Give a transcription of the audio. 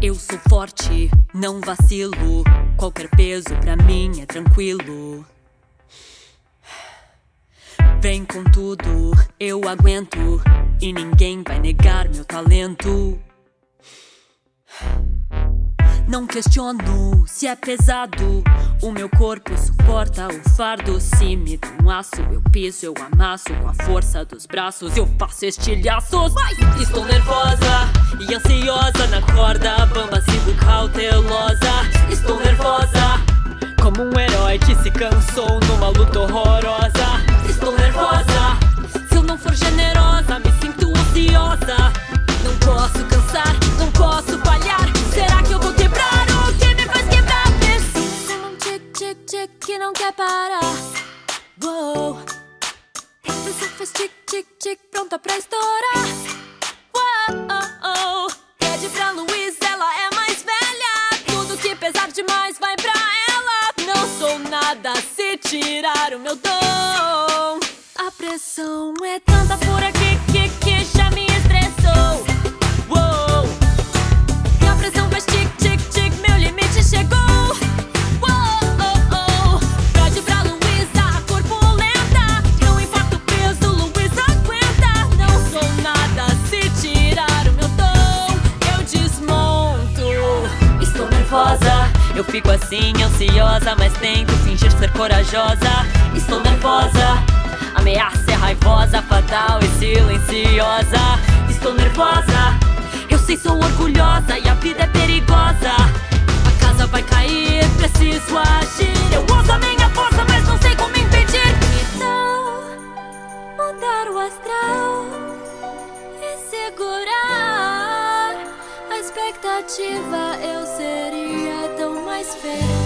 Eu sou forte, não vacilo. Qualquer peso pra mim é tranquilo. Vem com tudo, eu aguento. E ninguém vai negar meu talento. Não questiono se é pesado. O meu corpo suporta o fardo. Se me dá um aço, eu piso, eu amasso. Com a força dos braços eu faço estilhaços. Estou nervosa e ansiosa. Na corda bamba sigo cautelosa. Estou nervosa como um herói que se cansou numa luta horrorosa. Estou nervosa, se eu não for generosa me sinto ansiosa. Não posso cansar, não posso falhar. Será que eu vou quebrar o que me faz quebrar? Preciso num tic-tic-tic que não quer parar. Uou. Você faz tic-tic-tic pronta pra estourar. Uou. Pede pra Luiz, ela é mais velha. Tudo que pesar demais vai pra ela. Não sou nada se tirar o meu dom. A pressão é tanta por aqui que já me estressou. Uou. E a pressão faz tic-tic-tic, meu limite chegou. Uou. Pede pra Luísa, a corpulenta. Não importa o peso, Luísa aguenta. Não sou nada se tirar o meu tom. Eu desmonto. Estou nervosa, eu fico assim ansiosa, mas tento fingir ser corajosa. Estou nervosa, ameaça é raivosa, fatal e silenciosa. Estou nervosa, eu sei, sou orgulhosa e a vida é perigosa. A casa vai cair, preciso agir. Eu uso a minha força, mas não sei como impedir. Então, mudar o astral e segurar a expectativa. Eu seria tão mais feliz.